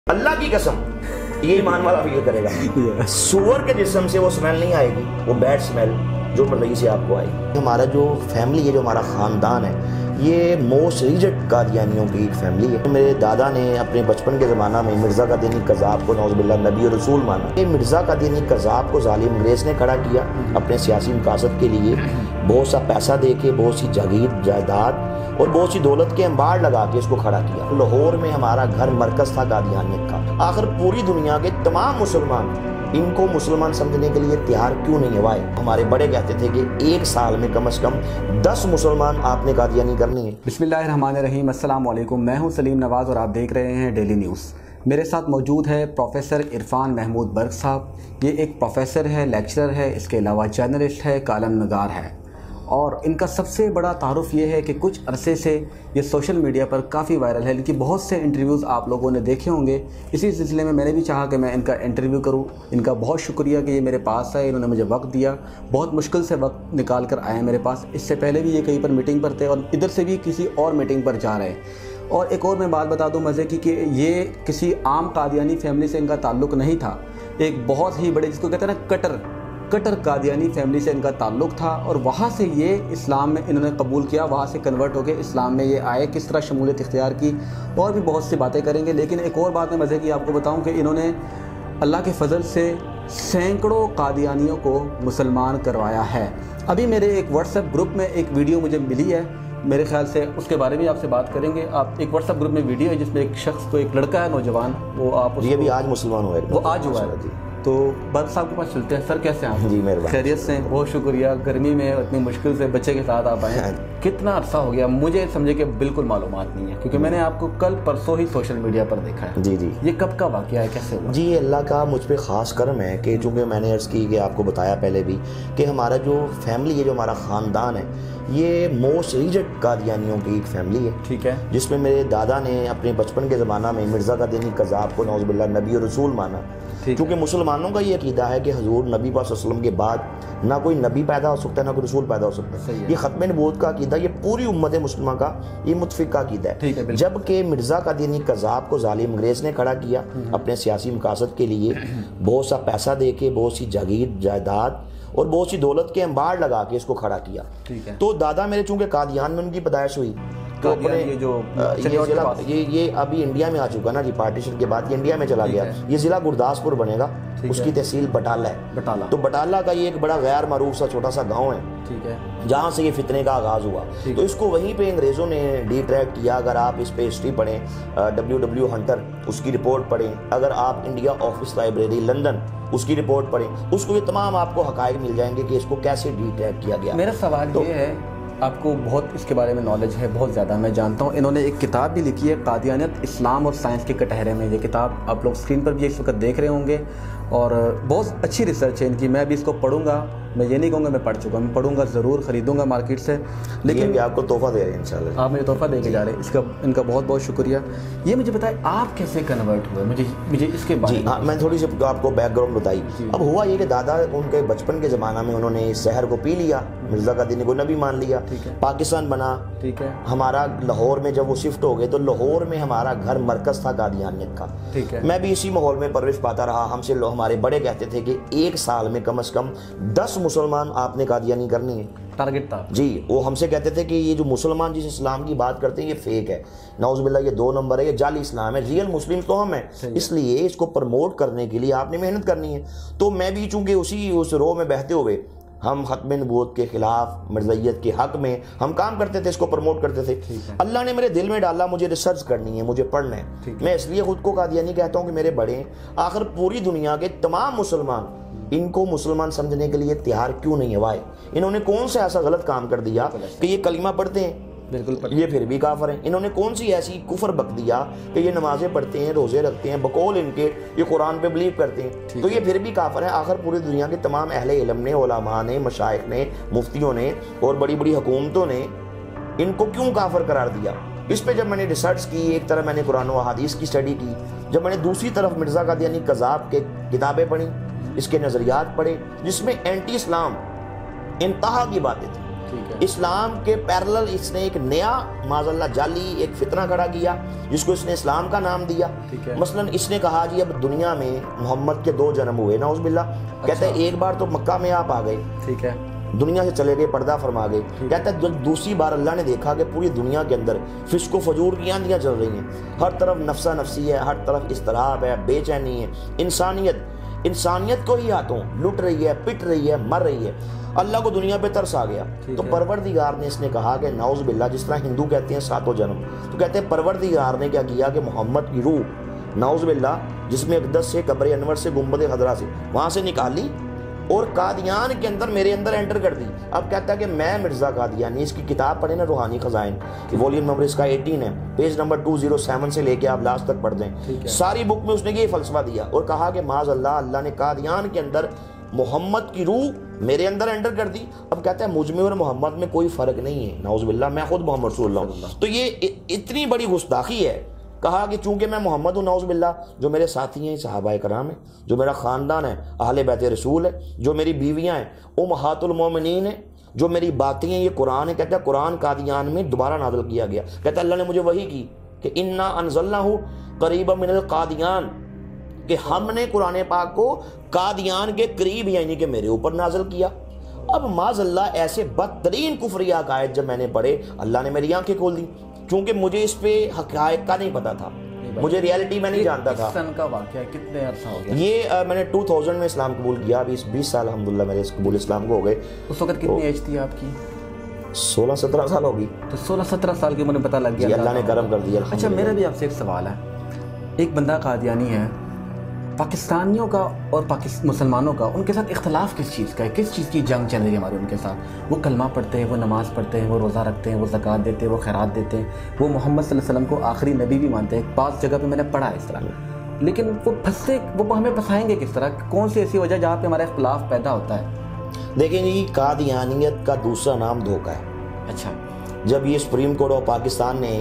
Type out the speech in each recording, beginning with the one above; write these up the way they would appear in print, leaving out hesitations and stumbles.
अल्लाह की कसम ये ईमान वाला फील करेगा। सूअर के जिस्म से वो स्मेल नहीं आएगी, वो बैड स्मेल जो मर्जी से आपको आएगी। हमारा जो फैमिली है, जो हमारा ख़ानदान है, ये मोस्ट रिजेक्ट कादियानियों की एक फैमिली है। मेरे दादा ने अपने बचपन के ज़माना में मिर्ज़ा कादियानी कज़ाब को नौज़ुबिल्लाह नबी और रसूल माना। ये मिर्ज़ा कादियानी कज़ाब को ज़ालिम अंग्रेज़ ने खड़ा किया अपने सियासी मकासद के लिए। बहुत सा पैसा दे के, बहुत सी जागीर जायदाद और बहुत सी दौलत के अंबार लगा के इसको खड़ा किया। लाहौर में हमारा घर मरकज़ था कादियानियत का। आखिर पूरी दुनिया के तमाम मुसलमान इनको मुसलमान समझने के लिए तैयार क्यों नहीं हुआ है? हमारे बड़े कहते थे कि एक साल में कम से कम 10 मुसलमान आपने कादियानी करनी है। बिस्मिल्लाहिर्रहमानिर्रहीम, अस्सलाम वालेकुम। मैं हूं सलीम नवाज़ और आप देख रहे हैं डेली न्यूज़। मेरे साथ मौजूद है प्रोफेसर इरफान महमूद बर्क साहब। ये एक प्रोफेसर है, लेक्चरर है, इसके अलावा जर्नलिस्ट है, कालम नगार है। और इनका सबसे बड़ा तारुफ ये है कि कुछ अरसे से ये सोशल मीडिया पर काफ़ी वायरल है। इनकी बहुत से इंटरव्यूज़ आप लोगों ने देखे होंगे। इसी सिलसिले में मैंने भी चाहा कि मैं इनका इंटरव्यू करूं। इनका बहुत शुक्रिया कि ये मेरे पास आए, इन्होंने मुझे वक्त दिया। बहुत मुश्किल से वक्त निकाल कर आए मेरे पास। इससे पहले भी ये कहीं पर मीटिंग पर थे और इधर से भी किसी और मीटिंग पर जा रहे हैं। और एक और मैं बात बता दूँ मज़े की कि ये किसी आम कादियानी फैमिली से इनका ताल्लुक़ नहीं था। एक बहुत ही बड़े, जिसको कहते हैं ना, कटर कादियानी फैमिली से इनका ताल्लुक़ था। और वहाँ से ये इस्लाम में इन्होंने कबूल किया, वहाँ से कन्वर्ट होकर इस्लाम में ये आए, किस तरह शमूलियत इख्तियार की, और भी बहुत सी बातें करेंगे। लेकिन एक और बात मैं मज़े की आपको बताऊँ कि इन्होंने अल्लाह के फ़ज़ल से सैकड़ों कादियानियों को मुसलमान करवाया है। अभी मेरे एक व्हाट्सएप ग्रुप में एक वीडियो मुझे मिली है, मेरे ख्याल से उसके बारे में आपसे बात करेंगे। आप एक व्हाट्सएप ग्रुप में वीडियो है जिसमें एक शख्स को, एक लड़का है नौजवान, वो आप ये भी आज मुसलमान हुआ है, वो आज हुआ है जी। तो बर्क साहब के पास चलते हैं। सर कैसे हैं आप? जी मेहरबानी। खैरियत से? बहुत शुक्रिया। गर्मी में इतनी मुश्किल से बच्चे के साथ आप आए। कितना अरसा हो गया? मुझे समझे कि बिल्कुल मालूमात नहीं है, क्योंकि मैंने आपको कल परसों ही सोशल मीडिया पर देखा है। जी जी। ये कब का वाक़या है, कैसे हुआ? जी, अल्लाह का मुझ पे ख़ास करम है कि चूँकि मैंने अर्ज़ की कि आपको बताया पहले भी कि हमारा जो फैमिली है, जो हमारा ख़ानदान है, ये मोस्ट रिजेक्ट कादियानियों की एक फैमिली है। ठीक है। जिसमें मेरे दादा ने अपने बचपन के ज़माना में मिर्ज़ा कादियानी कज़ाब को नौज़ुबिल्लाह नबी और रसूल माना। क्योंकि मुसलमानों का ये अकीदा है कि हजूर नबी पाक सल्लल्लाहु अलैहि वसल्लम के बाद ना कोई नबी पैदा हो सकता है, ना कोई रसूल पैदा हो सकता है। ये ख़त्म नबूवत का अकीदा, ये पूरी उम्मत मुस्लिमा का ये मुत्फिक का अकीदा है। जबकि मिर्ज़ा कादियानी कज़ाब को ज़ालिम अंग्रेज़ ने खड़ा किया अपने सियासी मकासद के लिए। बहुत सा पैसा दे के, बहुत सी जागीर जायदाद और बहुत सी दौलत के अंबार लगा के इसको खड़ा किया। तो दादा मेरे चूँकि कादियान में उनकी पैदाइश हुई, तो अपने ये अभी इंडिया में आ चुका ना जी, पार्टीशन के बाद ये इंडिया में चला गया। ये ज़िला गुरदासपुर बनेगा, उसकी तहसील बटाला है। तो बटाला का ये एक बड़ा गैर मारूफ सा छोटा सा गांव है, ठीक है, जहाँ से ये फितने का आगाज़ हुआ। तो इसको वहीं पे अंग्रेज़ों ने डिट्रैक्ट किया। अगर आप इस पे हिस्ट्री पढ़ें, W हंटर उसकी रिपोर्ट पढ़ें, अगर आप इंडिया ऑफिस लाइब्रेरी लंदन उसकी रिपोर्ट पढ़ें, उसको ये तमाम आपको हक़ाइक़ मिल जाएंगे कि इसको कैसे डिट्रैक्ट किया गया। मेरा सवाल ये है, आपको बहुत इसके बारे में नॉलेज है, बहुत ज़्यादा मैं जानता हूँ। इन्होंने एक किताब भी लिखी है, कादियानियत इस्लाम और साइंस के कटहरे में। ये किताब आप लोग स्क्रीन पर भी इस वक्त देख रहे होंगे और बहुत अच्छी रिसर्च है इनकी। मैं भी इसको पढ़ूंगा, मैं ये नहीं कहूँगा मैं पढ़ चुका, मैं पढ़ूंगा ज़रूर, ख़रीदूंगा मार्केट से। लेकिन आपको तोहफा दे रहे हैं इंशाल्लाह। आप मुझे तोहफा दे के जा रहे हैं, इसका इनका बहुत बहुत शुक्रिया। ये मुझे बताएं आप कैसे कन्वर्ट हुए, मुझे इसके बारे में। हाँ, मैं थोड़ी सी आपको बैकग्राउंड बताई। अब हुआ ये कि दादा उनके बचपन के ज़माना में उन्होंने इस जहर को पी लिया, मिर्ज़ा कादियानी को नबी मान लिया, पाकिस्तान बना। ठीक है। हमारा लाहौर में जब वो शिफ्ट हो गए तो लाहौर में हमारा घर मरकज़ था कादियानियत का। ठीक है। मैं भी इसी माहौल में परवरिश पाता रहा। हमसे हमारे बड़े कहते थे कि एक साल में कम से कम 10 मुसलमान आपने कादियानी करनी है, टारगेट था जी। वो हमसे कहते थे कि ये जो मुसलमान जिस इस्लाम की बात करते हैं ये फेक है, नाउज़ुबिल्लाह, ये 2 नंबर है, ये जाली इस्लाम है, रियल मुस्लिम तो हम हैं। इसलिए इसको प्रमोट करने के लिए आपने मेहनत करनी है। तो मैं भी चूँकि उस रो में बहते हुए हम ख़त्म नबूवत के ख़िलाफ़, मिर्ज़ाइयत के हक़ में हम काम करते थे, इसको प्रमोट करते थे। अल्लाह ने मेरे दिल में डाला मुझे रिसर्च करनी है, मुझे पढ़ना है। मैं इसलिए ख़ुद को कादियानी कहता हूँ कि मेरे बड़े हैं। आखिर पूरी दुनिया के तमाम मुसलमान इनको मुसलमान समझने के लिए तैयार क्यों नहीं हुआ है? इन्होंने कौन सा ऐसा गलत काम कर दिया कि ये कलिमा पढ़ते हैं, बिल्कुल ये फिर भी काफिर हैं? इन्होंने कौन सी ऐसी कुफर बक दिया कि ये नमाजें पढ़ते हैं, रोज़े रखते हैं, बकौल इनके ये कुरान पे बिलीव करते हैं, तो ये फिर भी काफिर हैं? आखिर पूरी दुनिया के तमाम अहले इल्म ने, उलमा ने, मशाइख ने, मुफ्तियों ने और बड़ी बड़ी हुकूमतों ने इनको क्यों काफिर करार दिया? इस पे जब मैंने रिसर्च की, एक तरफ मैंने कुरान व हदीस की स्टडी की, जब मैंने दूसरी तरफ मिर्ज़ा कादियानी कज़ाब के किताबें पढ़ी, इसके नज़रियात पढ़े, जिसमें एंटी इस्लाम इंतहा की बातें थी। اسلام کے پیرلل اس نے ایک نیا معاذ اللہ جعلی ایک فتنہ کھڑا کیا جس کو اس نے اسلام کا نام دیا. مثلا اس نے کہا جی اب دنیا میں محمد کے 2 جنم ہوئے نعوذ باللہ. کہتے ہیں ایک بار تو مکہ میں آپ آ گئے, ٹھیک ہے, دنیا سے چلے گئے, پردہ فرما گئے. کہتا ہے دوسری بار اللہ نے دیکھا کہ پوری دنیا کے اندر فسق و فجور کی آندیاں چل رہی ہیں, ہر طرف نفسا نفسی ہے, ہر طرف اضطراب ہے, بے چینی ہے, انسانیت کو ہی ہاتھوں لٹ رہی ہے, پٹ رہی ہے, مر رہی ہے. اللہ کو دنیا پہ ترس آ گیا. تو پروردگار نے اس نے کہا کہ نعوذ باللہ, جس طرح ہندو کہتے ہیں 7 جنم, تو کہتے ہیں پروردگار نے کیا کیا کہ محمد کی روح نعوذ باللہ جس میں اقدس سے, قبر انور سے, گنبد خضرا سے وہاں سے نکالی اور قادیان کے اندر میرے اندر انٹر کر دی. اب کہتا ہے کہ میں مرزا قادیانی, اس کی کتاب پڑھیں نا روحانی خزائن, ولیوم نمبر اس کا 18 ہے, پیج نمبر 207 سے لے کے آپ لاسٹ تک پڑھ دیں. ساری بک میں اس نے یہ فلسفہ دیا اور کہا کہ معاذ اللہ, اللہ نے قادیان کے اندر محمد کی روح میرے اندر انٹر کر دی. اب کہتا ہے مجھ میں اور محمد میں کوئی فرق نہیں ہے نعوذ باللہ, میں خود محمد رسول اللہ ہوں. تو یہ اتنی بڑی گستاخی ہے. کہا کہ چونکہ میں محمد ہوں نعوذ باللہ, جو میرے ساتھی ہیں صحابہ کرام ہیں, جو میرا خاندان ہے اہل بیت رسول ہے, جو میری بیویاں ہیں امہات المومنین ہیں, جو میری باتیں ہیں یہ قرآن ہے. کہتا ہے قرآن قادیان میں دوبارہ نازل کیا گیا. کہتا ہے اللہ نے مجھے وحی کی کہ انا انزلناہ قریبا من القادیان, کہ ہم نے قرآن پاک کو قادیان کے قریب یعنی کہ میرے اوپر نازل کیا. اب معاذ اللہ ایسے بدترین کفری عقائد جب میں نے پڑھے, اللہ نے میری آنکھیں کھول دی, کیونکہ مجھے اس پہ حقائق کا نہیں پتا تھا, مجھے ریالٹی میں نہیں جانتا تھا. سن کا واقعہ کتنے عرصہ ہو گیا؟ یہ میں نے 2000 میں اسلام قبول کیا, ابھی 20 سال الحمدللہ میرے قبول اسلام کو ہو گئے. اس وقت کتنی ایج تھی آپ کی؟ 16-17 سال ہوگی. تو 16-17 سال کی مجھے پتہ لگ گیا, اللہ نے کرم کر دیا. اچھا میرا بھی آپ سے ایک سوال ہے. ایک بندہ قادیانی ہے, پاکستانیوں کا اور مسلمانوں کا ان کے ساتھ اختلاف کس چیز کا ہے؟ کس چیز کی جنگ چل رہی ہے ہماری ان کے ساتھ؟ وہ کلمہ پڑھتے ہیں, وہ نماز پڑھتے ہیں, وہ روزہ رکھتے ہیں, وہ زکوٰۃ دیتے ہیں, وہ خیرات دیتے ہیں, وہ محمد صلی اللہ علیہ وسلم کو آخری نبی بھی مانتے ہیں. 5 جگہ پہ میں نے پڑھا ہے اس طرح. لیکن وہ ہمیں پھنسائیں گے کس طرح؟ کون سی ایسی وجہ جہاں پہ ہمارا اختلاف پیدا ہوتا ہے؟ دیکھیں جی, قادیانیت کا دوسرا نام دھوکہ ہے. اچھا, جب یہ سپریم کورٹ آف پاکستان نے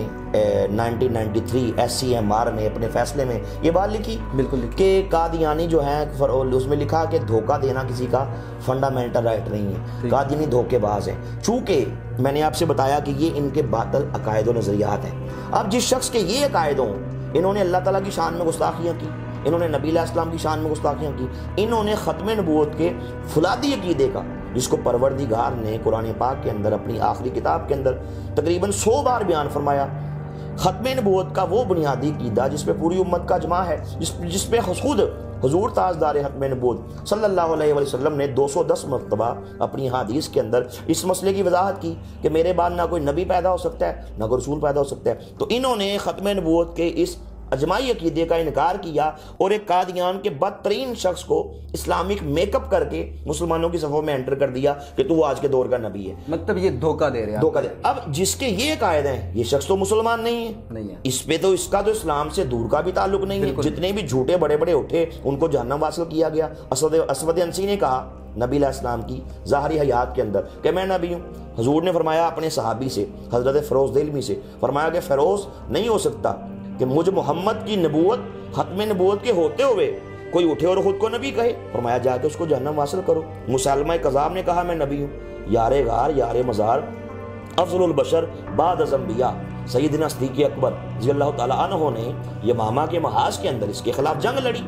1993 SCMR نے اپنے فیصلے میں یہ بات لکھی, بالکل کہ قادیانی جو ہیں, اس میں لکھا کہ دھوکہ دینا کسی کا فنڈامنٹل رائٹ نہیں ہے, قادیانی دھوکے باز ہیں. چونکہ میں نے آپ سے بتایا کہ یہ ان کے باطل عقائد و نظریات ہیں. اب جس شخص کے یہ عقائد ہوں, انہوں نے اللہ تعالیٰ کی شان میں گستاخیاں کی, انہوں نے نبی علیہ السلام کی شان میں گستاخیاں کی, انہوں نے ختم نبوت کے فولادی عقیدے کا, جس کو پروردگار نے قرآن پاک کے اندر اپنی آخری کتاب کے اندر تقریباً 100 بار بیان فرمایا, ختم نبوت کا وہ بنیادی عقیدہ جس پہ پوری امت کا اجماع ہے, جس پہ خود حضور تاجدار ختم نبوت صلی اللہ علیہ وسلم نے 210 مرتبہ اپنی حدیث کے اندر اس مسئلے کی وضاحت کی کہ میرے بعد نہ کوئی نبی پیدا ہو سکتا ہے, نہ کوئی رسول پیدا ہو سکتا ہے. تو انہوں نے ختم نبوت کے اس اجماعی عقیدے کا انکار کیا اور ایک قادیان کے بدترین شخص کو اسلامک میک اپ کر کے مسلمانوں کی صفوں میں انٹر کر دیا کہ تو وہ آج کے دور کا نبی ہے. مطلب یہ دھوکہ دے رہے ہیں, دھوکہ دے. اب جس کے یہ عقائد ہیں, یہ شخص تو مسلمان نہیں ہے, اس پہ تو اس کا تو اسلام سے دور کا بھی تعلق نہیں ہے. جتنے بھی جھوٹے بڑے بڑے اٹھے ان کو جہنم واصل کیا گیا. اسود انسی نے کہا نبی علیہ السلام کی ظاہری حیات کے اندر کہ میں نبی ہوں. حضور نے فرمایا اپنے صحابی سے, حضرت فیروز دہلوی سے, فرمایا کہ فیروز نہیں ہو سکتا کہ مجھ محمد کی نبوت ختم نبوت کے ہوتے ہوئے کوئی اٹھے اور خود کو نبی کہے. فرمایا جا کے اس کو جہنم واصل کرو. مسلمہ کذاب نے کہا میں نبی ہوں. یار غار یار مزار افضل البشر بعد از انبیاء سیدنا صدیق اکبر رضی اللہ تعالیٰ عنہ نے یمامہ کے محاذ کے اندر اس کے خلاف جنگ لڑی,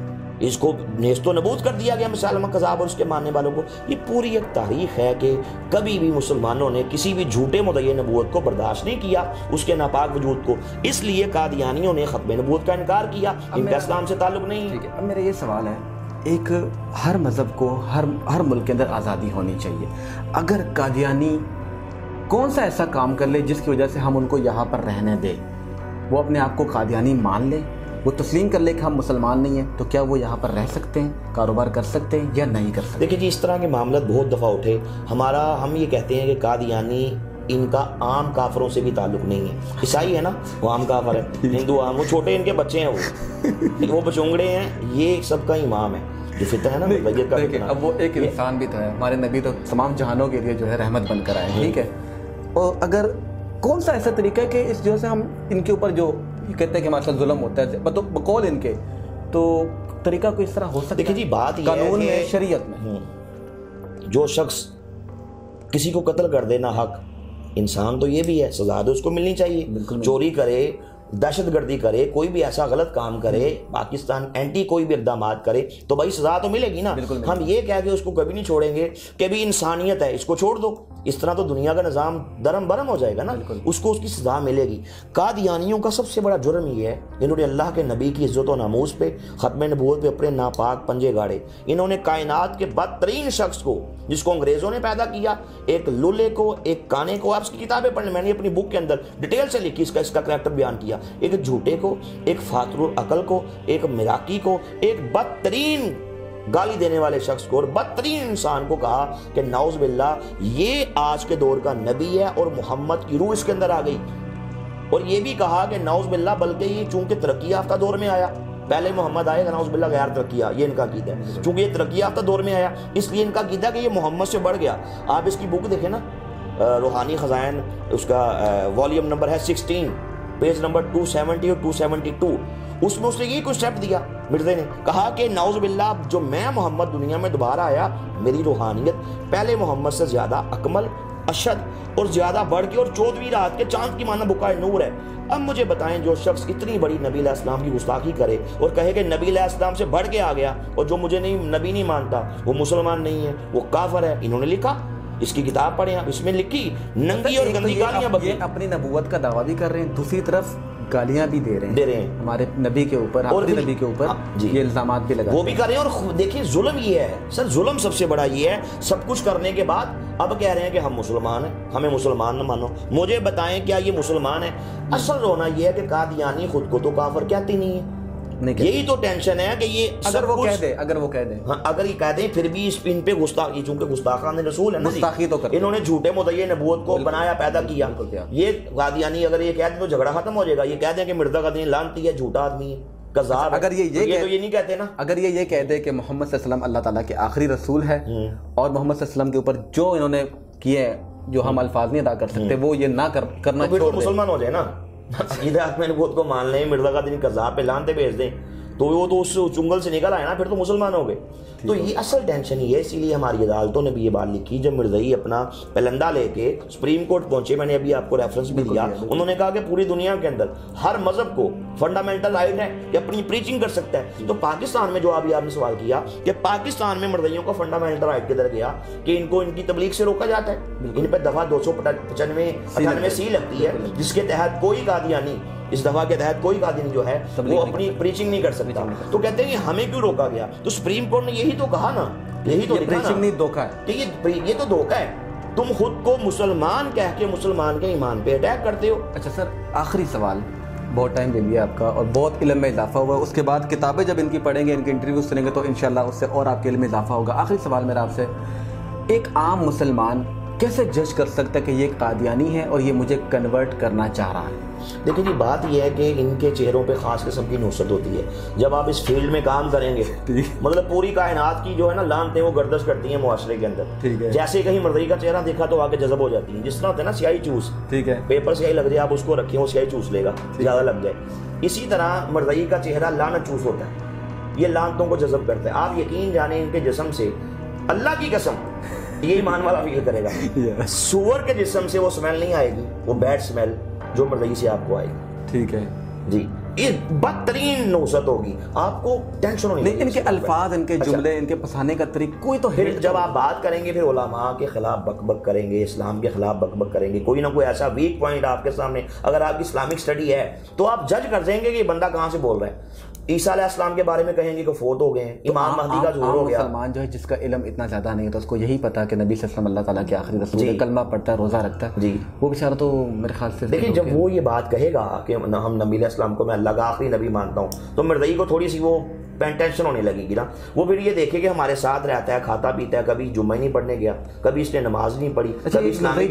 اس کو نیست و نبود کر دیا گیا مسلمہ کذاب اور اس کے ماننے والوں کو. یہ پوری ایک تاریخ ہے کہ کبھی بھی مسلمانوں نے کسی بھی جھوٹے مدعی نبوت کو برداشت نہیں کیا, اس کے ناپاک وجود کو. اس لیے قادیانیوں نے ختم نبوت کا انکار کیا, ان کا اسلام سے تعلق نہیں. ٹھیک ہے, اب میرا یہ سوال ہے, ایک ہر مذہب کو ہر ملک کے اندر آزادی ہونی چاہیے. اگر قادیانی کون سا ایسا کام کر لے جس کی وجہ سے ہم ان کو یہاں پر رہنے دیں, وہ اپنے آپ کو قادیانی مان لیں, وہ تسلیم کر لے کہ ہم مسلمان نہیں ہیں, تو کیا وہ یہاں پر رہ سکتے ہیں, کاروبار کر سکتے ہیں یا نہیں کر سکتے؟ دیکھیں جی, اس طرح کے معاملات بہت دفعہ اٹھے. ہم یہ کہتے ہیں کہ قادیانی ان کا عام کافروں سے بھی تعلق نہیں ہے. عیسائی ہے نا, وہ عام کافر ہے, ہندو عام, وہ چھوٹے ان کے بچے ہیں, وہ بچونگڑے ہیں, یہ سب کا امام ہے. جو فتنہ ہے نا میت کا فتنہ. اب وہ ایک انسان بھی تھا, ہمارے نبی تو تمام جہانوں کے لیے جو ہے رحمت بن کر آئے, ٹھیک ہے. اور اگر کون سا ایسا طریقہ ہے کہ اس جو سے ہم ان کے اوپر جو کہتے ہیں کہ ہمارے ساتھ ظلم ہوتا ہے بقول ان کے, تو طریقہ کوئی اس طرح ہو سکتا ہے؟ دیکھیں جی, بات یہ قانون ہے میں, کہ شریعت میں جو شخص کسی کو قتل کر دے نہ حق، انسان تو یہ بھی ہے، سزا تو اس کو ملنی چاہیے. چوری کرے، دہشت گردی کرے، کوئی بھی ایسا غلط کام کرے، پاکستان اینٹی کوئی بھی اقدامات کرے تو بھائی سزا تو ملے گی نا. ہم یہ کہہ کے اس کو کبھی نہیں چھوڑیں گے کہ بھی انسانیت ہے اس کو چھوڑ دو، اس طرح تو دنیا کا نظام درم برم ہو جائے گا نا. اس کو اس کی سزا ملے گی. قادیانیوں کا سب سے بڑا جرم یہ ہے، انہوں نے اللہ کے نبی کی عزت و ناموس پہ، ختم نبوت پہ اپنے ناپاک پنجے گاڑے. انہوں نے کائنات کے بدترین شخص کو، جس کو انگریزوں نے پیدا کیا، ایک لولے کو، ایک کانے کو، آپ اس کی کتابیں پڑھ لیں، میں نے اپنی بک کے اندر ڈیٹیل سے لکھی، اس کا کریکٹر بیان کیا، ایک جھوٹے کو، ایک فاتر العقل کو، ایک مراقی کو، ایک بدترین گالی دینے والے شخص کو اور بدترین انسان کو کہا کہ نعوذ باللہ یہ آج کے دور کا نبی ہے اور محمد کی روح اس کے اندر آ گئی. اور یہ بھی کہا کہ نعوذ باللہ بلکہ یہ چونکہ ترقی یافتہ دور میں آیا، پہلے محمد آئے گا نعوذ باللہ غیر ترقی، یہ ان کا عقیدہ ہے. چونکہ یہ ترقی یافتہ دور میں آیا اس لیے ان کا عقیدہ ہے کہ یہ محمد سے بڑھ گیا. آپ اس کی بک دیکھیں نا، روحانی خزائن، اس کا والیوم نمبر ہے 16، پیج نمبر 270 اور 272. اس میں اس نے یہ کوئی اسٹیپ دیا مرزا نے، کہا کہ نعوذ باللہ جو میں محمد دنیا میں دوبارہ آیا، میری روحانیت پہلے محمد سے زیادہ اکمل، اشد اور زیادہ بڑھ کے اور 14ویں رات کے چاند کی مانند بقائے نور ہے. اب مجھے بتائیں جو شخص اتنی بڑی نبی علیہ السلام کی گستاخی کرے اور کہے کہ نبی علیہ السلام سے بڑھ کے آ گیا اور جو مجھے نبی نہیں مانتا وہ مسلمان نہیں ہے، وہ کافر ہے. انہوں نے لکھا، اس کی کتاب پڑھیں آپ، اس میں لکھی ننگی اور گندی گالیاں بکی. یہ اپنی نبوت کا دعویٰ بھی کر رہے ہیں، دوسری طرف گالیاں بھی دے رہے ہیں ہمارے نبی کے اوپر، اپنے نبی کے اوپر یہ الزامات بھی لگا، وہ بھی کر رہے ہیں. اور دیکھیں ظلم یہ ہے سر، ظلم سب سے بڑا یہ ہے، سب کچھ کرنے کے بعد اب کہہ رہے ہیں کہ ہم مسلمان ہیں، ہمیں مسلمان نہ مانو. مجھے بتائیں کیا یہ مسلمان ہے؟ اصل رونا یہ ہے کہ قادیانی خود کو تو کافر کہتے نہیں ہیں. یہی تو ٹینشن ہے کہ یہ اگر وہ کہہ دے، اگر یہ کہہ دیں پھر بھی ان پہ گستاخی، چونکہ گستاخان رسول ہے نا، گستاخی تو کرتے، انہوں نے جھوٹے مدعی نبوت کو بنایا، پیدا کیا. یہ قادیانی اگر یہ کہہ دیں تو جھگڑا ختم ہو جائے گا. یہ کہہ دیں کہ مرزا قادیانی لعنتی ہے، جھوٹا آدمی ہے، کذاب. اگر یہ نہیں کہتے نا، اگر یہ کہہ دے کہ محمد صلی اللہ علیہ وسلم اللہ تعالیٰ کے آخری رسول ہے اور محمد صلی اللہ علیہ وسلم کے اوپر جو انہوں نے کیے جو ہم الفاظ نہیں ادا کر سکتے وہ یہ نہ کرنا چھوڑ دیں، مسلمان ہو جائے نا. عقیدہ میں نبوت کو مان لیں، مرزا قادیانی کذاب پہ لعنتیں بھیج دیں تو وہ تو اس چنگل سے نکل آئے نا، پھر تو مسلمان ہو گئے. تو یہ اصل ٹینشن ہی ہے. اسی لیے ہماری عدالتوں نے بھی یہ بات لکھی، جب مرزائی اپنا پلندہ لے کے سپریم کورٹ پہنچے، میں نے ابھی آپ کو ریفرنس بھی دیا، انہوں نے کہا کہ پوری دنیا کے اندر ہر مذہب کو فنڈامنٹل رائٹ ہے کہ اپنی پریچنگ کر سکتا ہے. تو پاکستان میں جو ابھی آپ نے سوال کیا کہ پاکستان میں مرزائیوں کا فنڈامنٹل رائٹ کدھر گیا کہ ان کو ان کی تبلیغ سے روکا جاتا ہے. ان پہ دفعہ 295 سی لگتی ہے جس کے تحت کوئی قادیانی، اس دفعہ کے تحت کوئی قادیانی جو ہے وہ اپنی پریچنگ نہیں کر سکتا. تو کہتے ہیں کہ ہمیں کیوں روکا گیا؟ تو سپریم کورٹ نے یہی تو کہا نا، یہی تو لکھا نا نہیں دھوکا ہے کہ یہ تو دھوکا ہے. تم خود کو مسلمان کہہ کے مسلمان کے ایمان پہ اٹیک کرتے ہو. اچھا سر، آخری سوال، بہت ٹائم لے لیا آپ کا اور بہت علم میں اضافہ ہوا. اس کے بعد کتابیں جب ان کی پڑھیں گے، ان کے انٹرویوز سنیں گے تو انشاءاللہ اس سے اور آپ کے علم میں اضافہ ہوگا. آخری سوال میرا آپ سے، ایک عام مسلمان کیسے جج کر سکتا ہے کہ یہ قادیانی ہے اور یہ مجھے کنورٹ کرنا چاہ رہا ہے؟ دیکھیں جی، بات یہ ہے کہ ان کے چہروں پہ خاص قسم کی نصرت ہوتی ہے. جب آپ اس فیلڈ میں کام کریں گے، مطلب پوری کائنات کی جو ہے نا لعنتیں وہ گردش کرتی ہیں معاشرے کے اندر. جیسے کہیں مرضی کا چہرہ دیکھا تو آگے جذب ہو جاتی ہیں، جس طرح ہوتا ہے نا سیاہی چوس، پیپر سیاہی لگ جائے آپ اس کو رکھیں وہ سیاہی چوس لے گا، زیادہ لگ جائے. اسی طرح مرضی کا چہرہ لعنت چوس ہوتا ہے، یہ لعنتوں کو جذب کرتا ہے. آپ یقین جانیں ان کے جسم سے، اللہ کی قسم یہ ایمان والا فیل کرے گا، سور کے جسم سے وہ سمیل نہیں آئے گی، وہ بیڈ سمیل جو مرضی سے آپ کو آئے گی. ٹھیک ہے جی، یہ بدترین نوست ہوگی، آپ کو ٹینشن ہونی نہیں. ان کے الفاظ، ان کے جملے، ان کے پسانے کا طریقہ کوئی تو پھر جب آپ بات کریں گے پھر علماء کے خلاف بک بک کریں گے، اسلام کے خلاف بک بک کریں گے، کوئی نہ کوئی ایسا ویک پوائنٹ آپ کے سامنے، اگر آپ کی اسلامک اسٹڈی ہے تو آپ جج کر دیں گے کہ یہ بندہ کہاں سے بول رہا ہے. عیسیٰ علیہ السلام کے بارے میں کہیں گے کہ فوت ہو گئے ہیں، امام مہدی کا ظہور ہو گیا. مسلمان جو ہے جس کا علم اتنا زیادہ نہیں ہے تو اس کو یہی پتا کہ نبی صلی اللہ علیہ وسلم اللہ تعالیٰ کے آخری رسول ہے، کلمہ پڑھتا ہے، روزہ رکھتا ہے، جی وہ بیچارہ تو میرے خیال سے دیکھیں جب وہ یہ بات کہے گا کہ ہم نبی علیہ السلام کو میں اللہ کا آخری نبی مانتا ہوں تو مرزائی کو تھوڑی سی وہ ٹینشن ہونے لگے گی نا. وہ پھر یہ دیکھے کہ ہمارے ساتھ رہتا ہے، کھاتا پیتا ہے، کبھی جمعہ نہیں پڑھنے گیا، کبھی اس نے نماز نہیں پڑھی، کبھی اسلامی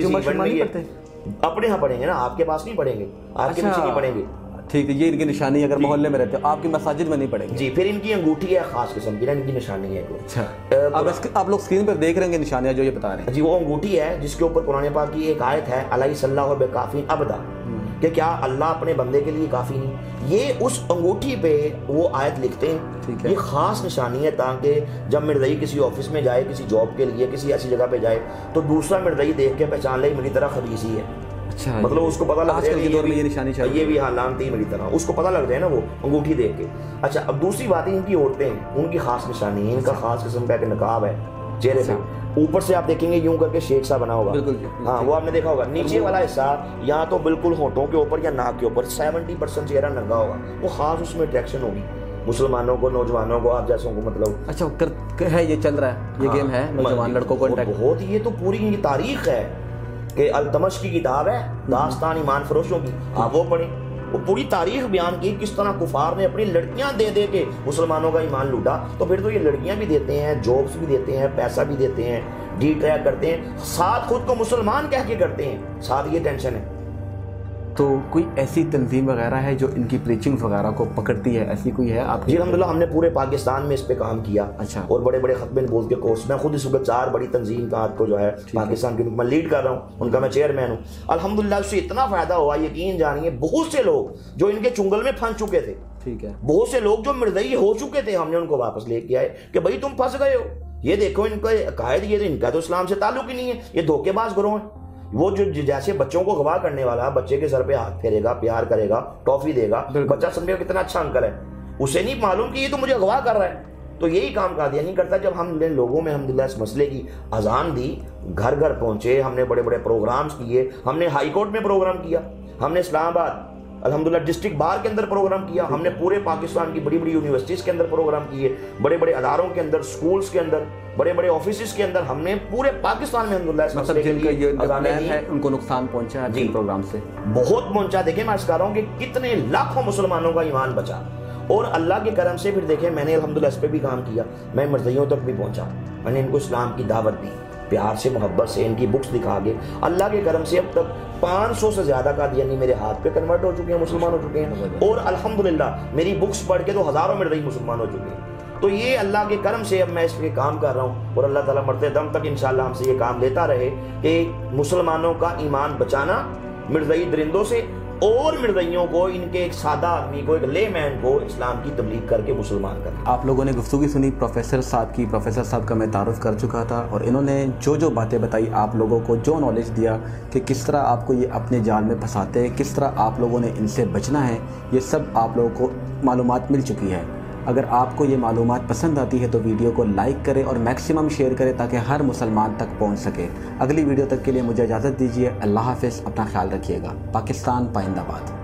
اپنے یہاں پڑھیں گے نا، آپ کے پاس نہیں پڑھیں گے، آپ کے پیچھے نہیں پڑھیں گے. ٹھیک ہے، یہ ان کی نشانی اگر محلے میں رہتے ہو آپ کی مساجد میں نہیں پڑیں گے. جی، پھر ان کی انگوٹھی ہے خاص قسم کی نا، ان کی نشانی ہے. اچھا، آپ لوگ اسکرین پر دیکھ رہے ہیں نشانیاں جو یہ بتا رہے ہیں. جی، وہ انگوٹھی ہے جس کے اوپر قرآن پاک کی ایک آیت ہے، الیس اللہ بکافٍ عبدا، کہ کیا اللہ اپنے بندے کے لیے کافی نہیں. یہ اس انگوٹھی پہ وہ آیت لکھتے ہیں، یہ خاص نشانی ہے تاکہ جب مرزائی کسی آفس میں جائے، کسی جاب کے لیے کسی ایسی جگہ پہ جائے تو دوسرا مرزائی دیکھ کے پہچان لے میری طرح خبیث ہی ہے. اچھا، مطلب اس کو پتہ لگ جائے یہ نشانی چاہیے، یہ بھی حالان تھی میری طرح، اس کو پتہ لگ جائے نا وہ انگوٹھی دیکھ کے. اچھا اب دوسری بات ہے ان کی عورتیں ہیں، ان کی خاص نشانی ہے، ان کا خاص قسم کا ایک نقاب ہے چہرے پہ. اوپر سے آپ دیکھیں گے یوں کر کے شیک سا بنا ہوگا، ہاں وہ آپ نے دیکھا ہوگا. نیچے والا حصہ یا تو بالکل ہونٹوں کے اوپر یا ناک کے اوپر 70% چہرہ ننگا ہوگا. وہ خاص اس میں اٹریکشن ہوگی مسلمانوں کو، نوجوانوں کو، آپ جیسوں کو. مطلب اچھا ہے، یہ چل رہا ہے، یہ گیم ہے نوجوان لڑکوں کو بہت. یہ تو پوری یہ تاریخ ہے کہ التمش کی کتاب ہے، داستان ایمان فروشوں کی، آپ وہ پڑھیں. وہ پوری تاریخ بیان کی کس طرح کفار نے اپنی لڑکیاں دے دے کے مسلمانوں کا ایمان لوٹا. تو پھر تو یہ لڑکیاں بھی دیتے ہیں، جابس بھی دیتے ہیں، پیسہ بھی دیتے ہیں، ڈی ٹریک کرتے ہیں، ساتھ خود کو مسلمان کہہ کے کرتے ہیں، ساتھ یہ ٹینشن ہے. تو کوئی ایسی تنظیم وغیرہ ہے جو ان کی پریچنگ وغیرہ کو پکڑتی ہے، ایسی کوئی ہے آپ؟ جی الحمدللہ ہم نے پورے پاکستان میں اس پہ کام کیا. اچھا. اور بڑے بڑے خطبے نبوت کے کورس، میں خود اس وقت 4 بڑی تنظیم کا کو جو ہے پاکستان کی میں لیڈ کر رہا ہوں، ان کا میں چیئرمین ہوں. الحمدللہ اس سے اتنا فائدہ ہوا، یقین جانیے بہت سے لوگ جو ان کے چنگل میں پھنس چکے تھے، ٹھیک ہے، بہت سے لوگ جو مرزئی ہو چکے تھے، ہم نے ان کو واپس لے کے آئے کہ بھائی تم پھنس گئے ہو، یہ دیکھو ان کا عقائد، یہ ان کا تو اسلام سے تعلق ہی نہیں ہے، یہ دھوکے باز گروہ ہیں. وہ جو جیسے بچوں کو گواہ کرنے والا، بچے کے سر پہ ہاتھ پھیرے گا، پیار کرے گا، ٹافی دے گا، بچہ سمجھے گا کتنا اچھا انکل ہے، اسے نہیں معلوم کہ یہ تو مجھے گواہ کر رہا ہے. تو یہی کام قادیانی کرتا ہے. جب ہم نے لوگوں میں الحمدللہ اس مسئلے کی اذان دی، گھر گھر پہنچے، ہم نے بڑے بڑے پروگرامز کیے، ہم نے ہائی کورٹ میں پروگرام کیا، ہم نے اسلام آباد الحمدللہ ڈسٹرکٹ بار کے اندر پروگرام کیا، ہم نے پورے پاکستان کی بڑی بڑی یونیورسٹیز کے اندر پروگرام کیے، بڑے بڑے اداروں کے اندر، سکولز کے اندر، بڑے بڑے آفیسز کے اندر، ہم نے پورے پاکستان میں الحمدللہ اس مسئلے کے لیے ان کو نقصان پہنچا ہے پروگرام سے، بہت پہنچا. دیکھیں میں عرض کر رہا ہوں کہ کتنے لاکھوں مسلمانوں کا ایمان بچا. اور اللہ کے کرم سے پھر دیکھیں میں نے الحمدللہ اس پہ بھی کام کیا، میں مرزائیوں تک بھی پہنچا، میں نے ان کو اسلام کی دعوت دی، پیار سے محبت سے ان کی بکس دکھا کے. اللہ کے کرم سے اب تک 500 سے زیادہ قادیانی میرے ہاتھ پہ کنورٹ ہو چکے ہیں، مسلمان ہو چکے ہیں. اور الحمدللہ میری بکس پڑھ کے تو ہزاروں مرزائی مسلمان ہو چکے ہیں. تو یہ اللہ کے کرم سے اب میں اس پہ کام کر رہا ہوں، اور اللہ تعالیٰ مرتے دم تک انشاءاللہ ہم سے یہ کام لیتا رہے کہ مسلمانوں کا ایمان بچانا مرزائی درندوں سے، اور مرزائیوں کو، ان کے ایک سادہ آدمی کو، ایک لے مین کو اسلام کی تبلیغ کر کے مسلمان کرنا. آپ لوگوں نے گفتگو سنی پروفیسر صاحب کا میں تعارف کر چکا تھا، اور انہوں نے جو باتیں بتائی آپ لوگوں کو، جو نالج دیا کہ کس طرح آپ کو یہ اپنے جال میں پھنساتے ہیں، کس طرح آپ لوگوں نے ان سے بچنا ہے، یہ سب آپ لوگوں کو معلومات مل چکی ہے. اگر آپ کو یہ معلومات پسند آتی ہے تو ویڈیو کو لائک کریں اور میکسیمم شیئر کریں تاکہ ہر مسلمان تک پہنچ سکے. اگلی ویڈیو تک کے لیے مجھے اجازت دیجیے. اللہ حافظ، اپنا خیال رکھیے گا. پاکستان پائندہ باد.